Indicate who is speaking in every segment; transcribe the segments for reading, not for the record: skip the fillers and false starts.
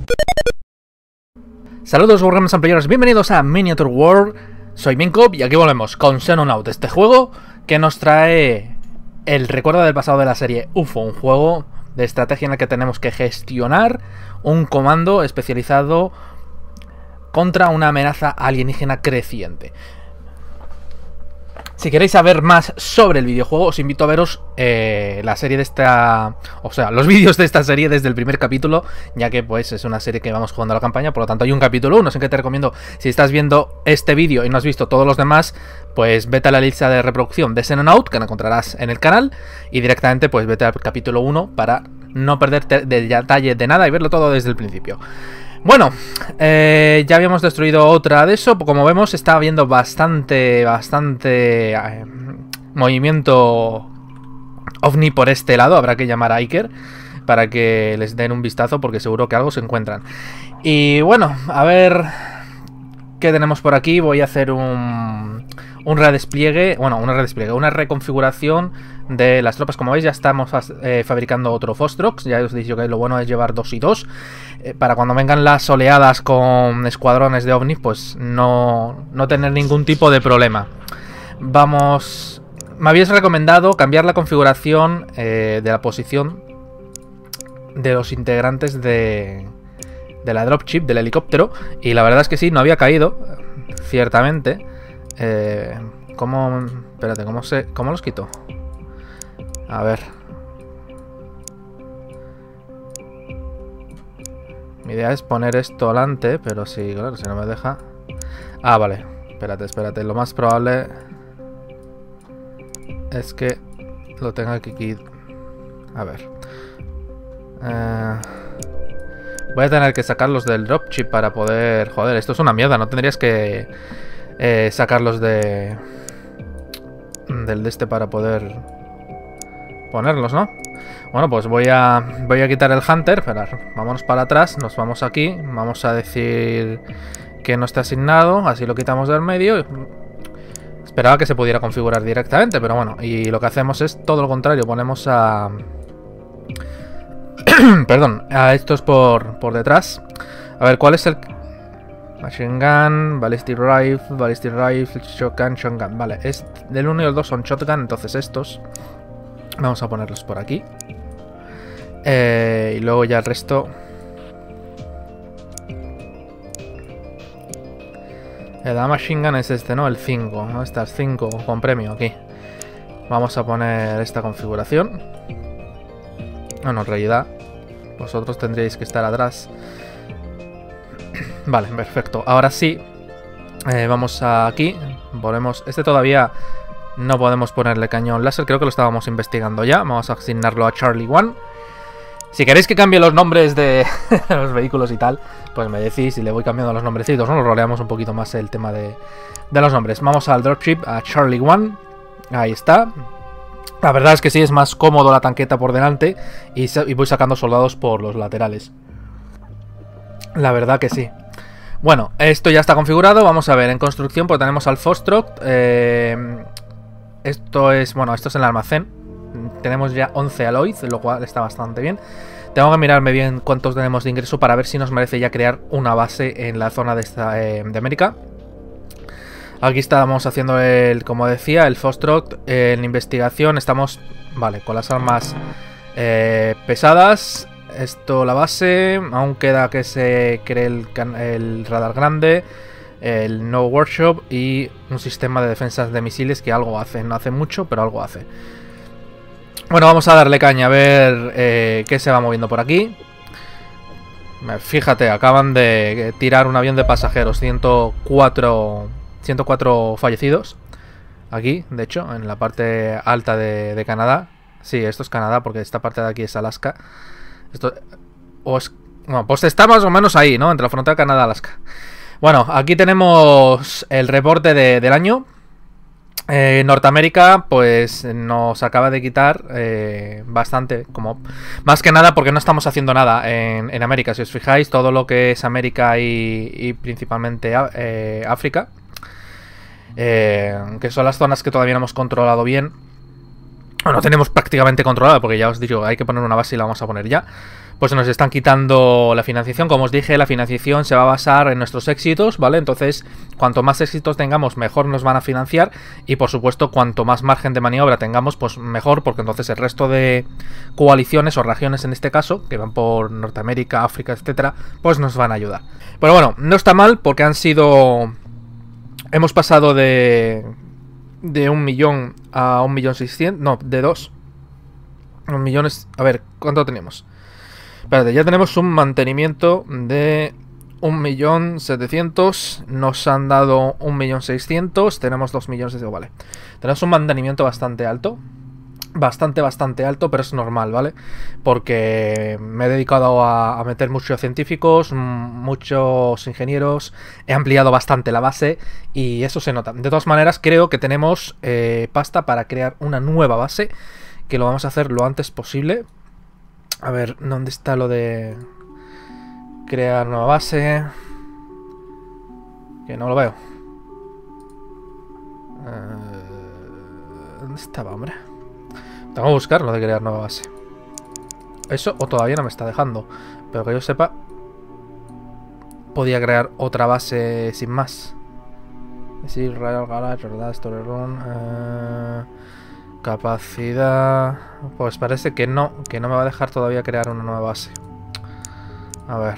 Speaker 1: Saludos Wargamers and Players, bienvenidos a Miniature World. Soy Minko y aquí volvemos con Xenonaut, este juego que nos trae el recuerdo del pasado de la serie UFO, un juego de estrategia en el que tenemos que gestionar un comando especializado contra una amenaza alienígena creciente. Si queréis saber más sobre el videojuego, os invito a veros la serie de esta... O sea, los vídeos de esta serie desde el primer capítulo, ya que pues es una serie que vamos jugando a la campaña, por lo tanto hay un capítulo 1, así que te recomiendo, si estás viendo este vídeo y no has visto todos los demás, pues vete a la lista de reproducción de Xenonaut, que la encontrarás en el canal, y directamente pues vete al capítulo 1 para no perderte de detalle de nada y verlo todo desde el principio. Bueno, ya habíamos destruido otra de eso. Como vemos, está habiendo bastante movimiento ovni por este lado. Habrá que llamar a Iker para que les den un vistazo, porque seguro que algo se encuentran. Y bueno, a ver qué tenemos por aquí. Voy a hacer un redespliegue, bueno, una reconfiguración de las tropas. Como veis, ya estamos fabricando otro Fostrox. Ya os he dicho que lo bueno es llevar 2 y 2. Para cuando vengan las oleadas con escuadrones de ovnis, pues no tener ningún tipo de problema. Vamos... Me habéis recomendado cambiar la configuración de la posición de los integrantes de la dropship, del helicóptero. Y la verdad es que sí, no había caído, ciertamente. ¿Cómo? Espérate, ¿cómo los quito? A ver. Mi idea es poner esto delante, pero sí, claro, si no me deja... Ah, vale. Espérate. Lo más probable es que lo tenga aquí... A ver. Voy a tener que sacarlos del dropship para poder... Joder, esto es una mierda. No tendrías que sacarlos del de este para poder ponerlos, ¿no? Bueno, pues voy a quitar el Hunter. Esperad, vámonos para atrás. Nos vamos aquí. Vamos a decir que no está asignado. Así lo quitamos del medio. Esperaba que se pudiera configurar directamente, pero bueno. Y lo que hacemos es todo lo contrario. Ponemos a... Perdón, a estos por detrás. A ver, ¿cuál es el...? Machine Gun, Ballistic Rifle, Shotgun. Vale, del 1 y el 2 son Shotgun, entonces estos vamos a ponerlos por aquí. Y luego ya el resto. El Machine Gun es este, ¿no? El 5. ¿No? Estas 5 con premio aquí. Vamos a poner esta configuración. Bueno, en realidad vosotros tendréis que estar atrás. Vale, perfecto. Ahora sí, vamos aquí. Volvemos. Este todavía no podemos ponerle cañón láser. Creo que lo estábamos investigando ya. Vamos a asignarlo a Charlie 1. Si queréis que cambie los nombres de los vehículos y tal, pues me decís y le voy cambiando los nombrecitos, ¿no? Nos roleamos un poquito más el tema de los nombres. Vamos al dropship, a Charlie 1. Ahí está. La verdad es que sí, es más cómodo la tanqueta por delante y voy sacando soldados por los laterales. La verdad que sí. Bueno, esto ya está configurado. Vamos a ver, en construcción pues tenemos al Fostrox. Esto es en el almacén. Tenemos ya 11 alloys, lo cual está bastante bien. Tengo que mirarme bien cuántos tenemos de ingreso para ver si nos merece ya crear una base en la zona de América. Aquí estamos haciendo como decía, el Fostrox. En investigación estamos, vale, con las armas pesadas. Esto, la base, aún queda que se cree el radar grande, el No Workshop y un sistema de defensas de misiles que algo hace. No hace mucho, pero algo hace. Bueno, vamos a darle caña a ver qué se va moviendo por aquí. Fíjate, acaban de tirar un avión de pasajeros, 104 fallecidos. Aquí, de hecho, en la parte alta de Canadá. Sí, esto es Canadá porque esta parte de aquí es Alaska. Esto, bueno, pues está más o menos ahí, ¿no? Entre la frontera de Canadá y Alaska. Bueno, aquí tenemos el reporte del año. Norteamérica, pues nos acaba de quitar bastante, como más que nada porque no estamos haciendo nada en América. Si os fijáis, todo lo que es América y principalmente África, que son las zonas que todavía no hemos controlado bien, bueno, tenemos prácticamente controlada, porque ya os digo, hay que poner una base y la vamos a poner ya. Pues nos están quitando la financiación. Como os dije, la financiación se va a basar en nuestros éxitos, ¿vale? Entonces, cuanto más éxitos tengamos, mejor nos van a financiar. Y por supuesto, cuanto más margen de maniobra tengamos, pues mejor, porque entonces el resto de coaliciones o regiones en este caso, que van por Norteamérica, África, etcétera, pues nos van a ayudar. Pero bueno, no está mal, porque han sido... Hemos pasado de 1.000.000 a 1.600.000. No, de 2. 1 millones. A ver, ¿cuánto tenemos? Espérate, ya tenemos un mantenimiento de 1.700.000. Nos han dado 1.600.000. Tenemos 2 millones. Vale. Tenemos un mantenimiento bastante alto. Bastante alto, pero es normal, ¿vale? Porque me he dedicado a meter muchos científicos, muchos ingenieros, he ampliado bastante la base y eso se nota. De todas maneras, creo que tenemos pasta para crear una nueva base, que lo vamos a hacer lo antes posible. A ver, ¿dónde está lo de crear nueva base? Que no lo veo. ¿Dónde estaba, hombre? Tengo que buscar lo de crear nueva base. Eso o todavía no me está dejando. Pero que yo sepa, podía crear otra base sin más. Sí, Royal Garage, ¿verdad? Story Room. Capacidad. Pues parece que no me va a dejar todavía crear una nueva base. A ver.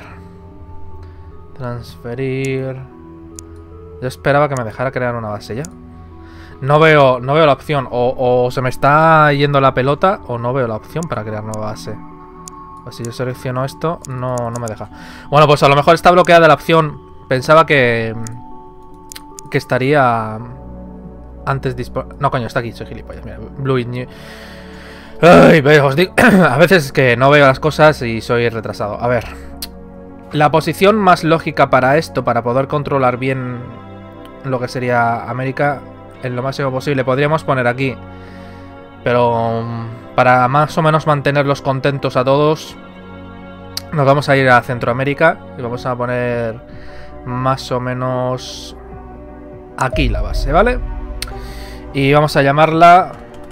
Speaker 1: Transferir. Yo esperaba que me dejara crear una base ya. No veo la opción. O se me está yendo la pelota, o no veo la opción para crear nueva base. Pues si yo selecciono esto, no me deja. Bueno, pues a lo mejor está bloqueada la opción. Pensaba que estaría antes disponible. No, coño, está aquí, soy gilipollas. Mira, Blue New. Ay, os digo, a veces que no veo las cosas y soy retrasado. A ver. La posición más lógica para esto, para poder controlar bien lo que sería América, en lo máximo posible, podríamos poner aquí. Pero para más o menos mantenerlos contentos a todos, nos vamos a ir a Centroamérica y vamos a poner más o menos aquí la base, ¿vale? Y vamos a llamarla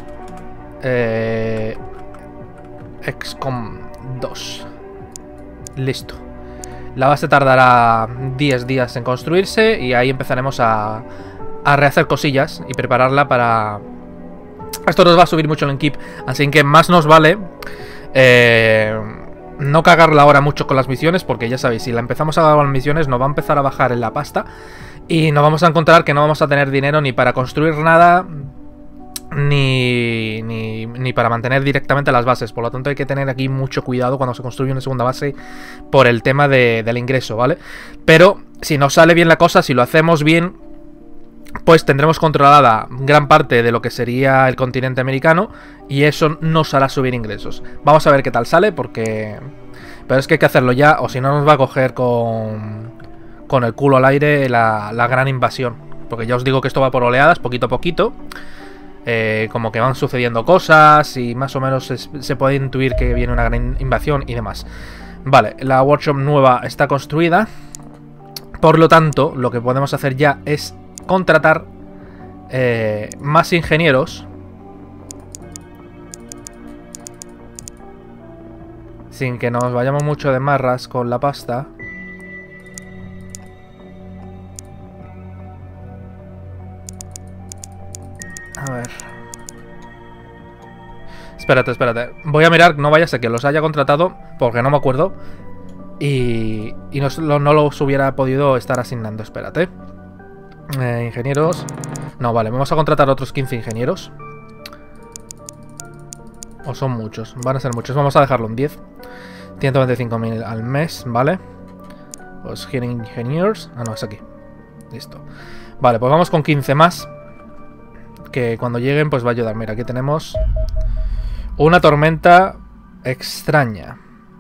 Speaker 1: XCOM 2. Listo. La base tardará 10 días en construirse y ahí empezaremos a rehacer cosillas y prepararla para... Esto nos va a subir mucho el keep, así que más nos vale no cagarla ahora mucho con las misiones, porque ya sabéis, si la empezamos a dar con las misiones nos va a empezar a bajar en la pasta y nos vamos a encontrar que no vamos a tener dinero ni para construir nada ni para mantener directamente las bases. Por lo tanto hay que tener aquí mucho cuidado cuando se construye una segunda base por el tema del ingreso, ¿vale? Pero si nos sale bien la cosa, si lo hacemos bien, pues tendremos controlada gran parte de lo que sería el continente americano y eso nos hará subir ingresos. Vamos a ver qué tal sale, porque... Pero es que hay que hacerlo ya, o si no nos va a coger con el culo al aire la gran invasión. Porque ya os digo que esto va por oleadas, poquito a poquito. Como que van sucediendo cosas y más o menos se puede intuir que viene una gran invasión y demás. Vale, la workshop nueva está construida. Por lo tanto, lo que podemos hacer ya es contratar más ingenieros sin que nos vayamos mucho de marras con la pasta. A ver. Espérate. Voy a mirar, no vaya a ser que los haya contratado, porque no me acuerdo. Y no los hubiera podido estar asignando. Espérate. Ingenieros. No, vale, vamos a contratar otros 15 ingenieros. O son muchos, van a ser muchos. Vamos a dejarlo en 10. 125.000 al mes, ¿vale? Pues Engineers. Ah, no, es aquí. Listo. Vale, pues vamos con 15 más. Que cuando lleguen, pues va a ayudar. Mira, aquí tenemos una tormenta extraña.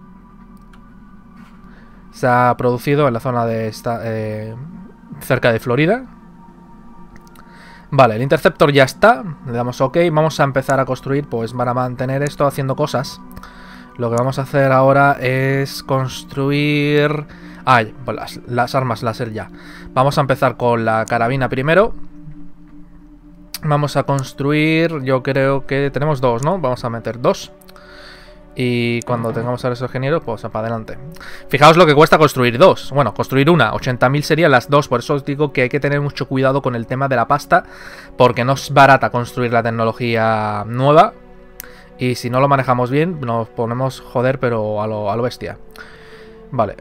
Speaker 1: Se ha producido en la zona de cerca de Florida. Vale, el Interceptor ya está. Le damos OK. Vamos a empezar a construir, pues para mantener esto haciendo cosas. Lo que vamos a hacer ahora es construir... pues las armas láser ya. Vamos a empezar con la carabina primero. Vamos a construir, yo creo que tenemos dos, ¿no? Vamos a meter dos. Y cuando tengamos a esos ingenieros, pues para adelante. Fijaos lo que cuesta construir dos. Bueno, construir una. 80.000 serían las dos. Por eso os digo que hay que tener mucho cuidado con el tema de la pasta. Porque no es barata construir la tecnología nueva. Y si no lo manejamos bien, nos ponemos joder, pero a lo bestia. Vale.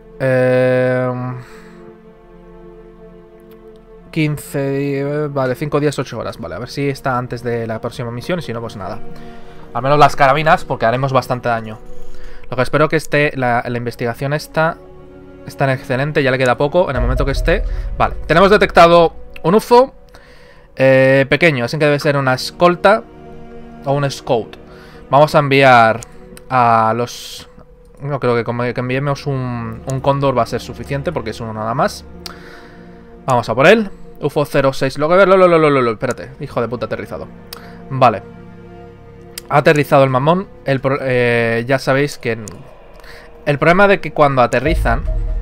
Speaker 1: 15... Vale, 5 días, 8 horas. Vale, a ver si está antes de la próxima misión. Y si no, pues nada. Al menos las carabinas, porque haremos bastante daño. Lo que espero que esté... La investigación está tan excelente, ya le queda poco. En el momento que esté... Vale, tenemos detectado un UFO pequeño, así que debe ser una escolta o un scout. Vamos a enviar a los... No creo que enviemos un cóndor va a ser suficiente, porque es uno nada más. Vamos a por él. UFO 06. Lo que ver, espérate, hijo de puta, aterrizado. Vale. Ha aterrizado el mamón. Ya sabéis que... El problema de que cuando aterrizan...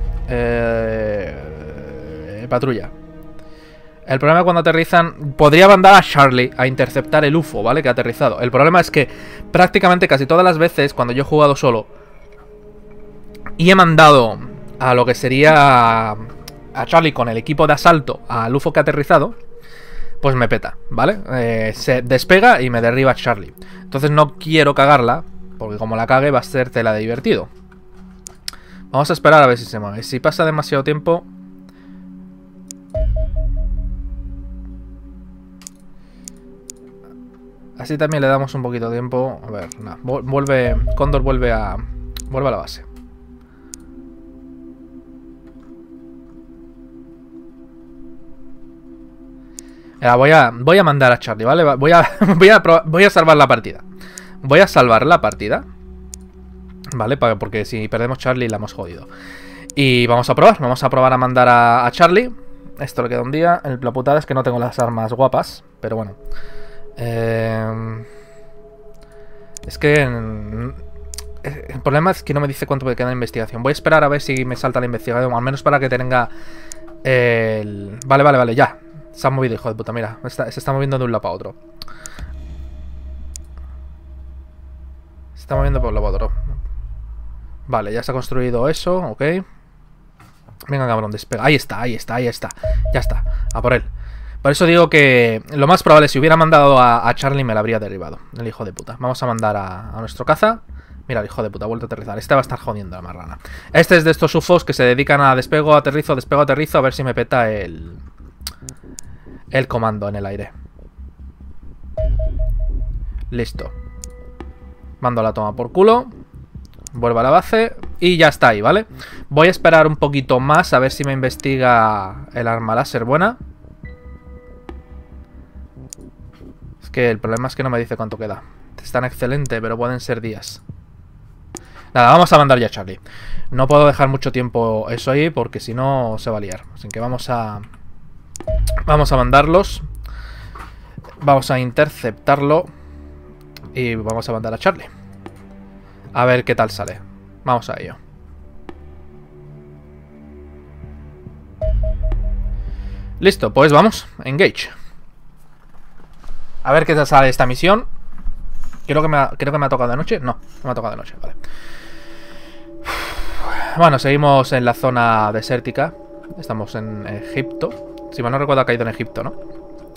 Speaker 1: patrulla. El problema de cuando aterrizan... Podría mandar a Charlie a interceptar el UFO, ¿vale? Que ha aterrizado. El problema es que prácticamente casi todas las veces cuando yo he jugado solo y he mandado a lo que sería a Charlie con el equipo de asalto al UFO que ha aterrizado, pues me peta, ¿vale? Se despega y me derriba Charlie. Entonces no quiero cagarla, porque como la cague va a ser tela de divertido. Vamos a esperar a ver si se mueve. Si pasa demasiado tiempo... Así también le damos un poquito de tiempo. A ver, nada. Cóndor vuelve a la base. Voy a mandar a Charlie, ¿vale? Voy a salvar la partida. Voy a salvar la partida, ¿vale? Porque si perdemos Charlie la hemos jodido. Y vamos a probar a mandar a Charlie. Esto le queda un día. La putada es que no tengo las armas guapas, pero bueno. Es que... El problema es que no me dice cuánto me queda de investigación. Voy a esperar a ver si me salta la investigación, al menos para que tenga el... Vale, ya. Se ha movido, hijo de puta, mira. Se está moviendo de un lado para otro. Se está moviendo por un lado para otro. Vale, ya se ha construido eso, ok. Venga, cabrón, despega. Ahí está. Ya está, a por él. Por eso digo que lo más probable, si hubiera mandado a Charlie, me lo habría derribado. El hijo de puta. Vamos a mandar a nuestro caza. Mira, el hijo de puta, ha vuelto a aterrizar. Este va a estar jodiendo la marrana. Este es de estos UFOs que se dedican a despego, aterrizo, a ver si me peta el comando en el aire. Listo. Mando la toma por culo. Vuelvo a la base. Y ya está ahí, ¿vale? Voy a esperar un poquito más a ver si me investiga el arma láser buena. Es que el problema es que no me dice cuánto queda. Es tan excelente, pero pueden ser días. Nada, vamos a mandar ya a Charlie. No puedo dejar mucho tiempo eso ahí porque si no se va a liar. Así que vamos a mandarlos. Vamos a interceptarlo. Y vamos a mandar a Charlie. A ver qué tal sale. Vamos a ello. Listo, pues vamos. Engage. A ver qué tal sale esta misión. Creo que me ha tocado de noche. No me ha tocado de noche, vale. Bueno, seguimos en la zona desértica. Estamos en Egipto. Si mal no recuerdo, ha caído en Egipto, ¿no?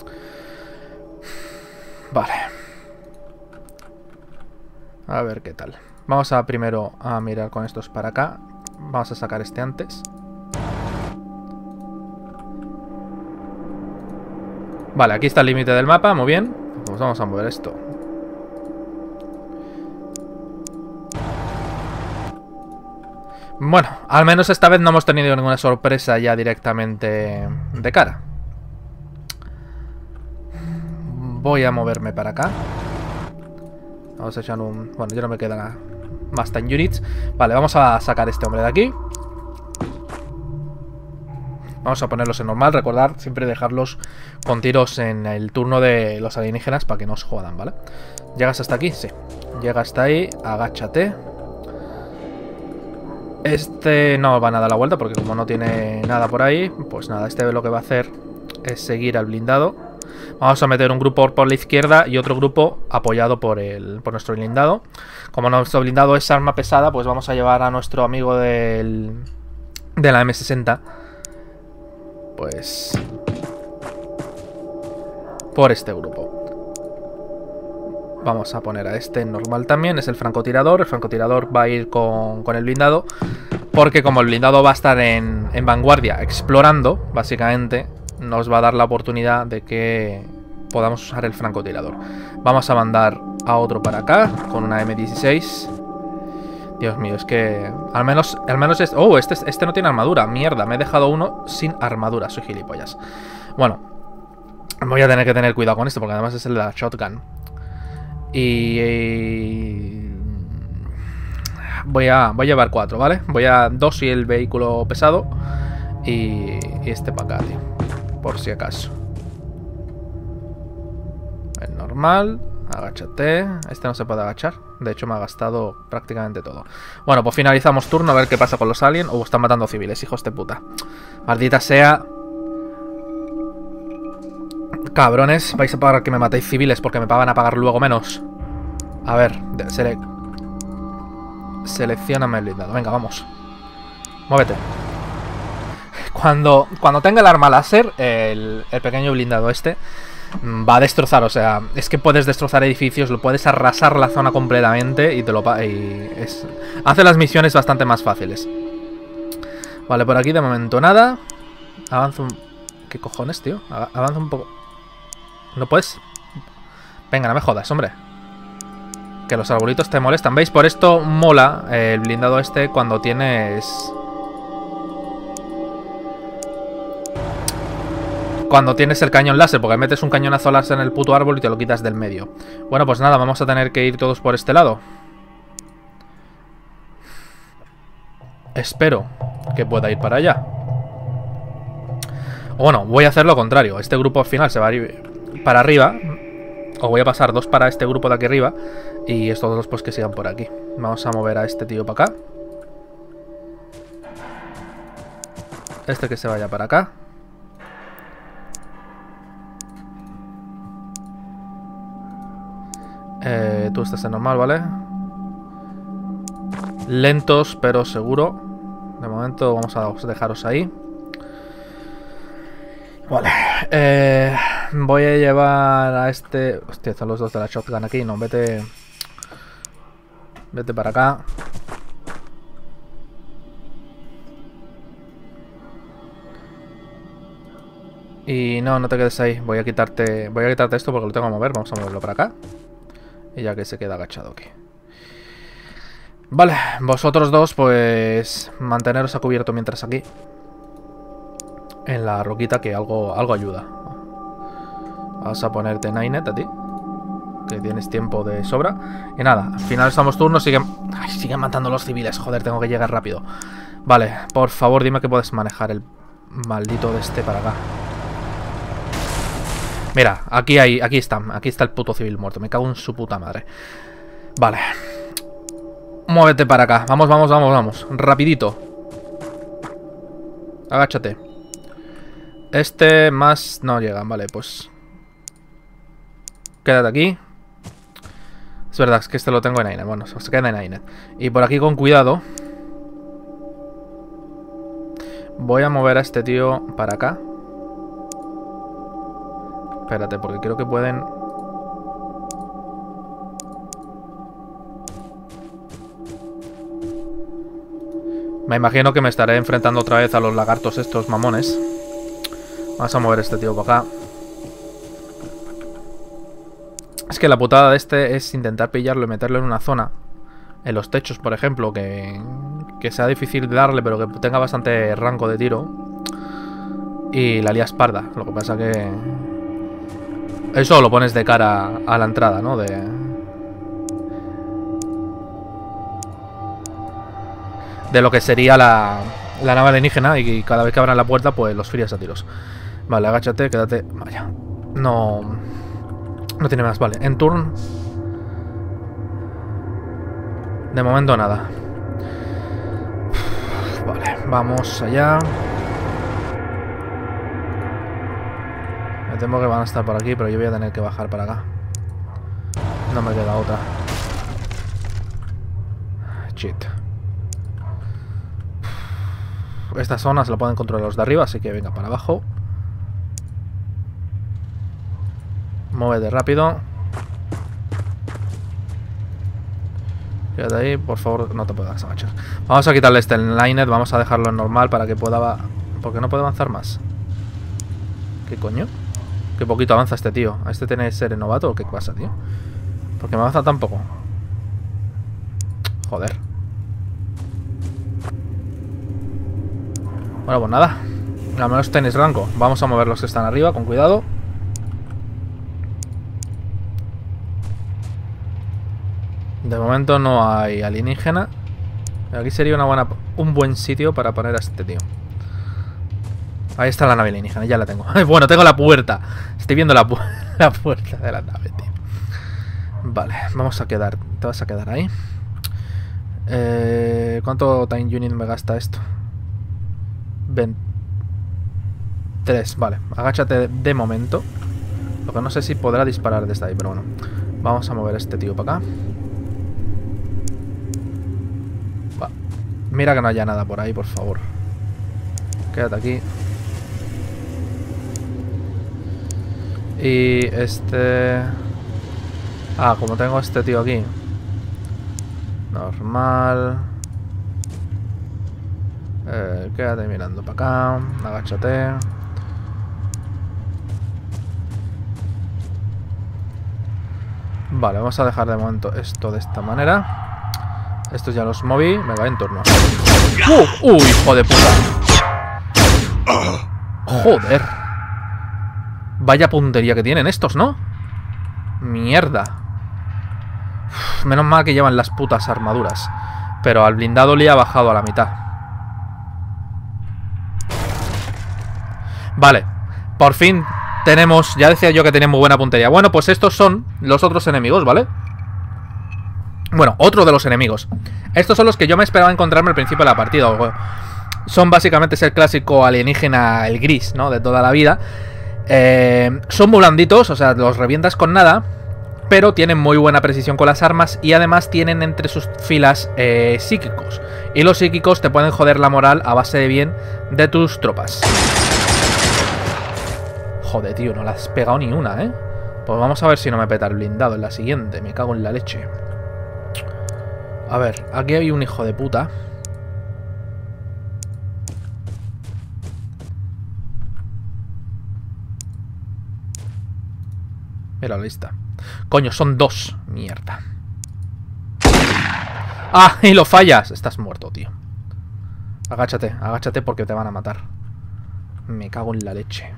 Speaker 1: Vale. A ver qué tal. Vamos a primero a mirar con estos para acá. Vamos a sacar este antes. Vale, aquí está el límite del mapa, muy bien. Pues vamos a mover esto. Bueno, al menos esta vez no hemos tenido ninguna sorpresa ya directamente de cara. Voy a moverme para acá. Vamos a echar un... Bueno, ya no me queda más time units. Vale, vamos a sacar a este hombre de aquí. Vamos a ponerlos en normal. Recordad siempre dejarlos con tiros en el turno de los alienígenas para que no os jodan, ¿vale? ¿Llegas hasta aquí? Sí. Llega hasta ahí. Agáchate. Este no van a dar la vuelta porque como no tiene nada por ahí, pues nada, este lo que va a hacer es seguir al blindado. Vamos a meter un grupo por la izquierda y otro grupo apoyado por nuestro blindado. Como nuestro blindado es arma pesada, pues vamos a llevar a nuestro amigo de la M60. Pues... por este grupo. Vamos a poner a este normal también. Es el francotirador. El francotirador va a ir con el blindado. Porque como el blindado va a estar en vanguardia explorando, básicamente, nos va a dar la oportunidad de que podamos usar el francotirador. Vamos a mandar a otro para acá con una M16. Dios mío, es que... Al menos es... Oh, este no tiene armadura. Mierda, me he dejado uno sin armadura. Soy gilipollas. Bueno, voy a tener que tener cuidado con esto porque además es el de la shotgun. Y... voy a llevar 4, ¿vale? Voy a 2 y el vehículo pesado. Y este para acá, tío. Por si acaso. El normal. Agáchate. Este no se puede agachar. De hecho me ha gastado prácticamente todo. Bueno, pues finalizamos turno. A ver qué pasa con los aliens. Están matando civiles, hijos de puta. Maldita sea. Cabrones, vais a pagar que me matéis civiles porque me van a pagar luego menos. A ver, seleccioname el blindado. Venga, vamos. Muévete. Cuando tenga el arma láser, el pequeño blindado este va a destrozar, o sea, es que puedes destrozar edificios, lo puedes arrasar la zona completamente y hace las misiones bastante más fáciles. Vale, por aquí de momento nada. Avanza un... ¿Qué cojones, tío? Avanza un poco. ¿No puedes? Venga, no me jodas, hombre. Que los arbolitos te molestan. ¿Veis? Por esto mola el blindado este cuando tienes... Cuando tienes el cañón láser, porque metes un cañonazo láser en el puto árbol y te lo quitas del medio. Bueno, pues nada, vamos a tener que ir todos por este lado. Espero que pueda ir para allá. O bueno, voy a hacer lo contrario. Este grupo al final se va a ir para arriba. O voy a pasar 2 para este grupo de aquí arriba. Y estos 2 pues que sigan por aquí. Vamos a mover a este tío para acá. Este que se vaya para acá. Tú estás en normal, ¿vale? Lentos, pero seguro. De momento vamos a dejaros ahí. Vale. Voy a llevar a este... Hostia, están los 2 de la shotgun aquí. No, vete... Vete para acá. Y no te quedes ahí. Voy a quitarte esto porque lo tengo que mover. Vamos a moverlo para acá. Y ya que se queda agachado aquí. Vale, vosotros 2 pues manteneros a cubierto mientras aquí. En la roquita que algo ayuda. Vas a ponerte Nainet a ti, que tienes tiempo de sobra. Y nada, al final estamos turnos. Siguen matando los civiles. Joder, tengo que llegar rápido. Vale, por favor dime que puedes manejar el maldito de este para acá. Mira, aquí está el puto civil muerto. Me cago en su puta madre. Vale. Muévete para acá. Vamos. Rapidito. Agáchate. Este más... No llegan, vale, pues... Quédate aquí. Es verdad, es que este lo tengo en Ainet. Bueno, se queda en Ainet. Y por aquí con cuidado. Voy a mover a este tío para acá. Espérate, porque creo que pueden... Me imagino que me estaré enfrentando otra vez a los lagartos estos mamones. Vamos a mover a este tío para acá. Es que la putada de este es intentar pillarlo y meterlo en una zona. En los techos, por ejemplo, que sea difícil de darle, pero que tenga bastante rango de tiro. Y la lías parda. Lo que pasa que... Eso lo pones de cara a la entrada, ¿no? De lo que sería la nave alienígena. Y cada vez que abran la puerta, pues los frías a tiros. Vale, agáchate, quédate. Vaya. No tiene más, vale. En turn. De momento nada. Vale, vamos allá. Me temo que van a estar por aquí, pero yo voy a tener que bajar para acá. No me queda otra. Shit. Esta zona se la pueden controlar los de arriba, así que venga para abajo. Muévete rápido. Quédate ahí, por favor, no te puedas agachar. Vamos a quitarle este Linet, vamos a dejarlo en normal para que pueda... ¿Por qué no puede avanzar más? ¿Qué coño? Qué poquito avanza este tío. ¿A este tiene que ser novato o qué pasa, tío? ¿Por qué me avanza tan poco? Joder. Bueno, pues nada. Al menos tenéis rango. Vamos a mover los que están arriba, con cuidado. De momento no hay alienígena. Aquí sería un buen sitio para poner a este tío. Ahí está la nave alienígena, ya la tengo. Bueno, tengo la puerta. Estoy viendo la puerta de la nave, tío. Vale, vamos a quedar. Te vas a quedar ahí. ¿Cuánto time unit me gasta esto? 3, vale. Agáchate de momento. Lo que no sé si podrá disparar desde ahí, pero bueno. Vamos a mover a este tío para acá. Va. Mira que no haya nada por ahí, por favor. Quédate aquí. Y este... Ah, como tengo a este tío aquí. Normal. Quédate mirando para acá. Agáchate. Vale, vamos a dejar de momento esto de esta manera. Estos ya los moví. Me va en turno. ¡Uy, hijo de puta! Joder. Vaya puntería que tienen estos, ¿no? Mierda. Uf, menos mal que llevan las putas armaduras. Pero al blindado le ha bajado a la mitad. Vale. Por fin tenemos... Ya decía yo que tenía muy buena puntería. Bueno, pues estos son los otros enemigos, ¿vale? Bueno, otro de los enemigos. Estos son los que yo me esperaba encontrarme al principio de la partida. Son básicamente el clásico alienígena, el gris, ¿no? De toda la vida. Son muy blanditos, o sea, los revientas con nada. Pero tienen muy buena precisión con las armas. Y además tienen entre sus filas psíquicos. Y los psíquicos te pueden joder la moral a base de bien de tus tropas. Joder, tío, no la has pegado ni una, ¿eh? Pues vamos a ver si no me peta el blindado en la siguiente. Me cago en la leche. A ver, aquí hay un hijo de puta. Mira la lista. Coño, son 2. Mierda. ¡Ah! Y lo fallas. Estás muerto, tío. Agáchate, agáchate porque te van a matar. Me cago en la leche.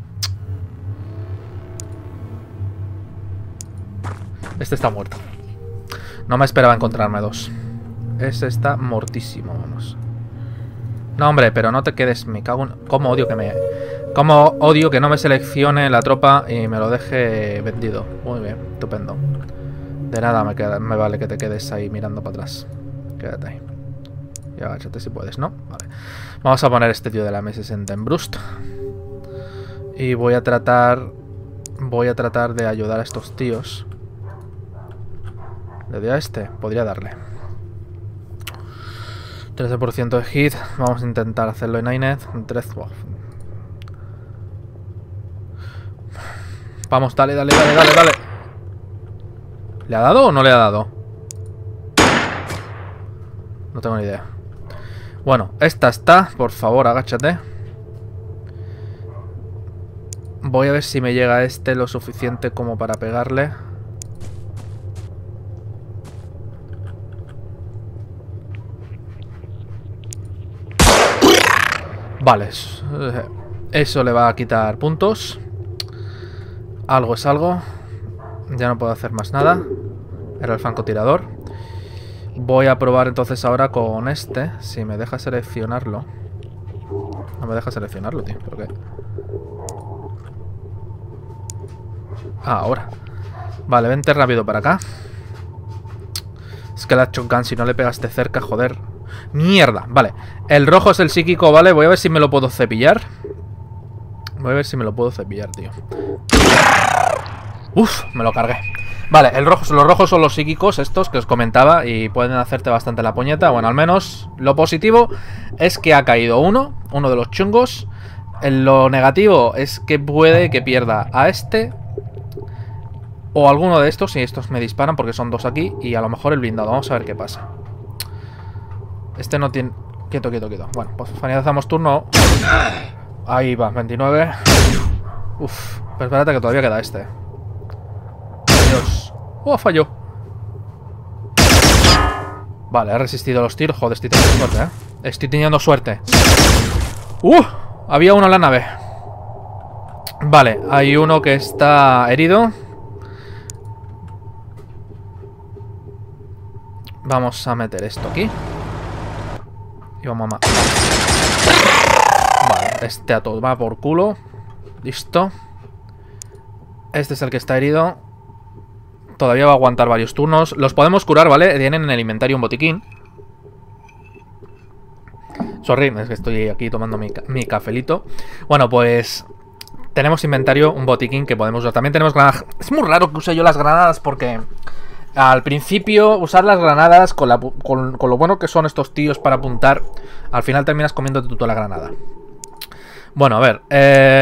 Speaker 1: Este está muerto. No me esperaba encontrarme 2. Ese está mortísimo, vamos. No, hombre, pero no te quedes. Me cago en... ¿Cómo odio que me... Cómo odio que no me seleccione la tropa y me lo deje vendido. Muy bien, estupendo. De nada me vale que te quedes ahí mirando para atrás. Quédate ahí. Y agáchate si puedes, ¿no? Vale. Vamos a poner este tío de la M60 en Brust. Y voy a tratar de ayudar a estos tíos. ¿Le doy a este? Podría darle. 13% de hit. Vamos a intentar hacerlo en Inet. 13. Vamos, dale. ¿Le ha dado o no le ha dado? No tengo ni idea. Bueno, esta está. Por favor, agáchate. Voy a ver si me llega este lo suficiente como para pegarle. Vale, eso le va a quitar puntos. Algo es algo. Ya no puedo hacer más nada. Era el francotirador. Voy a probar entonces ahora con este. Si me deja seleccionarlo. No me deja seleccionarlo, tío. ¿Por qué? Ah, ahora. Vale, vente rápido para acá. Es que la shotgun, si no le pegas de cerca, joder. ¡Mierda! Vale. El rojo es el psíquico, ¿vale? Voy a ver si me lo puedo cepillar. Voy a ver si me lo puedo cepillar, tío. Uf, me lo cargué. Vale, los rojos son los psíquicos estos que os comentaba y pueden hacerte bastante la puñeta. Bueno, al menos lo positivo es que ha caído uno de los chungos. Lo negativo es que puede que pierda a este o alguno de estos, si estos me disparan porque son dos aquí, y a lo mejor el blindado. Vamos a ver qué pasa. Este no tiene... Quieto, quieto, quieto. Bueno, pues finalizamos turno. Ahí va, 29. Uf, pero espérate que todavía queda este. Dios. Falló. Vale, he resistido los tiros. Joder, estoy teniendo suerte, ¿eh? Estoy teniendo suerte. Había uno en la nave. Vale, hay uno que está herido. Vamos a meter esto aquí. Y vamos a matar. Vale, este a todo va por culo. Listo. Este es el que está herido. Todavía va a aguantar varios turnos. Los podemos curar, ¿vale? Tienen en el inventario un botiquín. Sorry, es que estoy aquí tomando mi cafelito. Bueno, pues... tenemos inventario, un botiquín que podemos usar. También tenemos granadas. Es muy raro que use yo las granadas porque... al principio, usar las granadas con lo bueno que son estos tíos para apuntar, al final terminas comiéndote tú toda la granada. Bueno, a ver.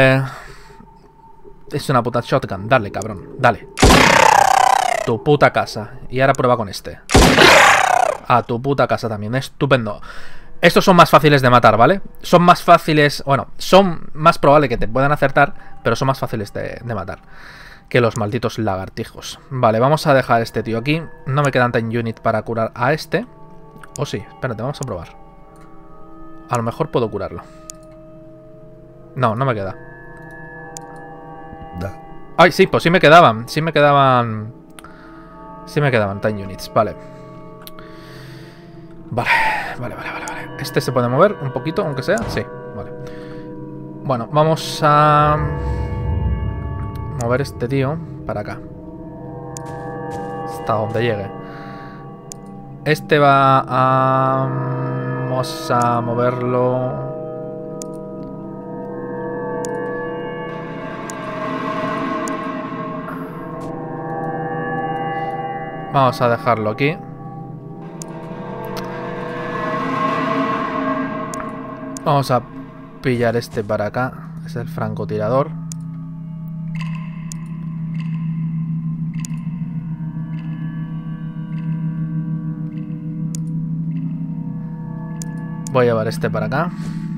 Speaker 1: Es una puta shotgun. Dale, cabrón. Dale. Tu puta casa. Y ahora prueba con este. A tu puta casa también. Estupendo. Estos son más fáciles de matar, ¿vale? Son más fáciles... bueno, son más probable que te puedan acertar, pero son más fáciles de matar que los malditos lagartijos. Vale, vamos a dejar a este tío aquí. No me quedan time unit para curar a este. O sí, espérate, vamos a probar. A lo mejor puedo curarlo. No, no me queda. Ay, sí, pues sí me quedaban. Sí me quedaban time units, vale. Vale. Este se puede mover un poquito, aunque sea. Sí, vale. Bueno, vamos a... mover este tío para acá. Hasta donde llegue. Este va a... vamos a moverlo... vamos a dejarlo aquí. Vamos a pillar este para acá. Es el francotirador. Voy a llevar este para acá.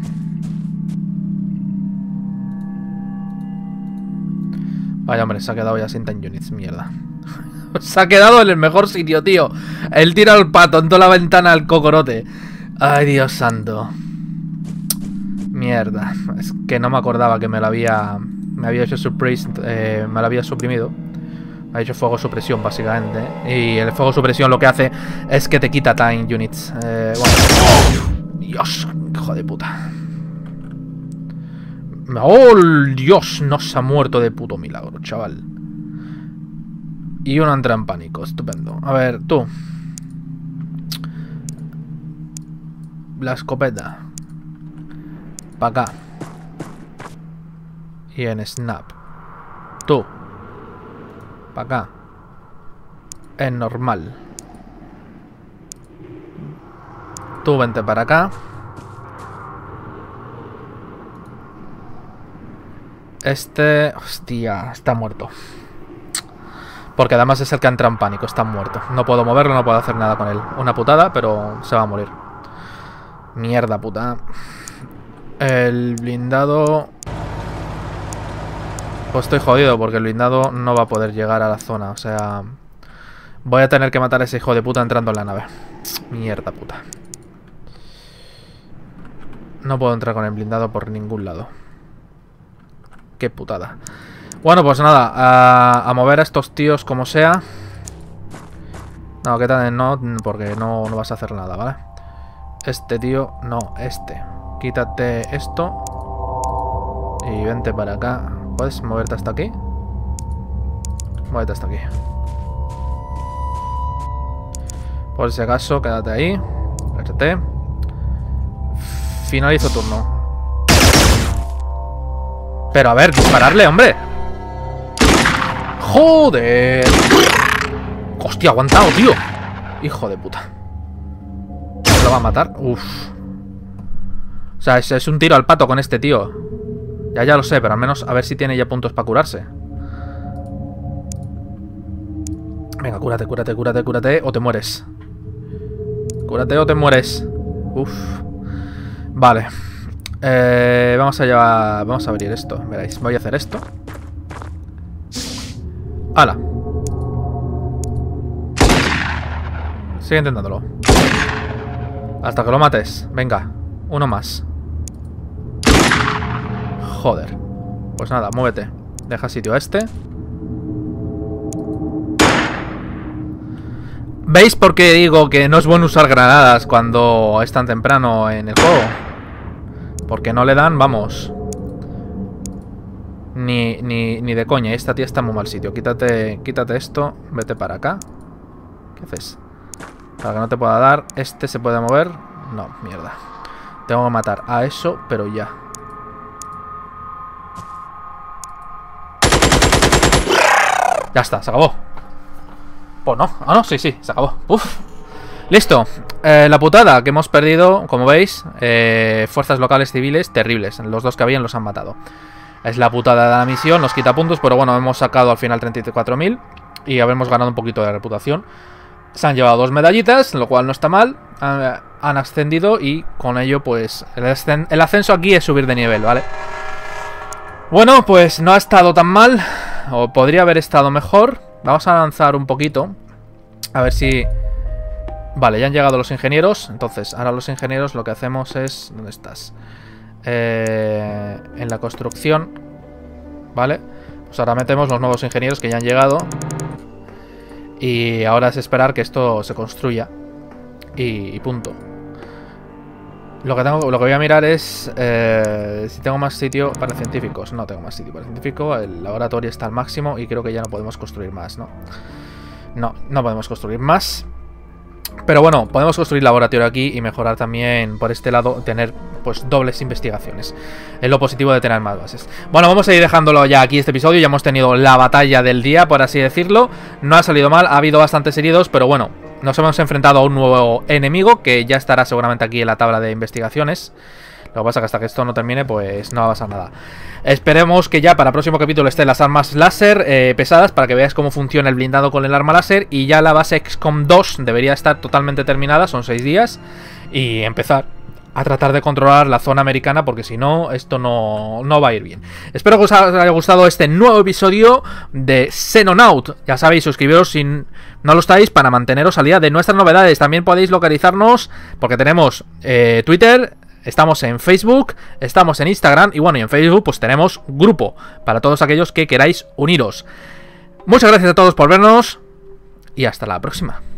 Speaker 1: Vaya, hombre, se ha quedado ya sin time units, mierda. Se ha quedado en el mejor sitio, tío. Él tira al pato en toda la ventana al cocorote. Ay, Dios santo. Mierda. Es que no me acordaba que me había hecho surprise. Me lo había suprimido. Me ha hecho fuego supresión, básicamente. Y el fuego supresión lo que hace es que te quita time units. Bueno. Dios, hijo de puta. ¡Oh, Dios! No se ha muerto de puto milagro, chaval. Y uno entra en pánico, estupendo. A ver, tú. La escopeta. Pa' acá. Y en snap. Tú. Pa' acá. En normal. Tú vente para acá. Este... hostia, está muerto. Porque además es el que entra en pánico, está muerto. No puedo moverlo, no puedo hacer nada con él. Una putada, pero se va a morir. Mierda puta. El blindado... pues estoy jodido porque el blindado no va a poder llegar a la zona. O sea... voy a tener que matar a ese hijo de puta entrando en la nave. Mierda puta. No puedo entrar con el blindado por ningún lado. Qué putada. Bueno, pues nada, a mover a estos tíos como sea. No, que tal, no, porque no vas a hacer nada, ¿vale? Este tío, no, este. Quítate esto. Y vente para acá. ¿Puedes moverte hasta aquí? Muévete hasta aquí. Por si acaso, quédate ahí. Finalizo turno. Pero a ver, dispararle, hombre. ¡Joder! Hostia, aguantado, tío. Hijo de puta. ¿Lo va a matar? Uf. O sea, es un tiro al pato con este tío. Ya lo sé, pero al menos a ver si tiene ya puntos para curarse. Venga, cúrate, cúrate, cúrate, cúrate. O te mueres. Cúrate o te mueres. Uf. Vale. Vamos a abrir esto. Veréis, voy a hacer esto. ¡Hala! Sigue intentándolo. Hasta que lo mates. Venga, uno más. Joder. Pues nada, muévete. Deja sitio a este. ¿Veis por qué digo que no es bueno usar granadas cuando es tan temprano en el juego? Porque no le dan, vamos, ni de coña. Esta tía está en muy mal sitio. Quítate esto. Vete para acá. ¿Qué haces? Para que no te pueda dar. Este se puede mover. No, mierda. Tengo que matar a eso, pero ya. Ya está, se acabó. Pues no. Ah, no, sí, se acabó. Uf. Listo. La putada que hemos perdido, como veis, fuerzas locales civiles terribles. Los dos que habían los han matado. Es la putada de la misión, nos quita puntos, pero bueno, hemos sacado al final 34.000 y habremos ganado un poquito de reputación. Se han llevado 2 medallitas, lo cual no está mal. Han ascendido y con ello, pues, el ascenso aquí es subir de nivel, ¿vale? Bueno, pues no ha estado tan mal, o podría haber estado mejor. Vamos a avanzar un poquito, a ver si... Vale, ya han llegado los ingenieros. Entonces, ahora los ingenieros lo que hacemos es... ¿Dónde estás? En la construcción. Vale. Pues ahora metemos los nuevos ingenieros que ya han llegado. Y ahora es esperar que esto se construya. Y punto. Lo que voy a mirar es si tengo más sitio para científicos. No tengo más sitio para científicos. El laboratorio está al máximo y creo que ya no podemos construir más, ¿no? No podemos construir más. Pero bueno, podemos construir laboratorio aquí y mejorar también por este lado, tener pues dobles investigaciones. Es lo positivo de tener más bases. Bueno, vamos a ir dejándolo ya aquí este episodio. Ya hemos tenido la batalla del día, por así decirlo. No ha salido mal, ha habido bastantes heridos, pero bueno, nos hemos enfrentado a un nuevo enemigo que ya estará seguramente aquí en la tabla de investigaciones. Lo que pasa es que hasta que esto no termine, pues no va a pasar nada. Esperemos que ya para el próximo capítulo estén las armas láser pesadas, para que veáis cómo funciona el blindado con el arma láser. Y ya la base XCOM 2 debería estar totalmente terminada, son 6 días. Y empezar a tratar de controlar la zona americana, porque si no, esto no va a ir bien. Espero que os haya gustado este nuevo episodio de Xenonaut. Ya sabéis, suscribiros si no lo estáis para manteneros al día de nuestras novedades. También podéis localizarnos porque tenemos Twitter... Estamos en Facebook, estamos en Instagram y bueno, y en Facebook pues tenemos grupo para todos aquellos que queráis uniros. Muchas gracias a todos por vernos y hasta la próxima.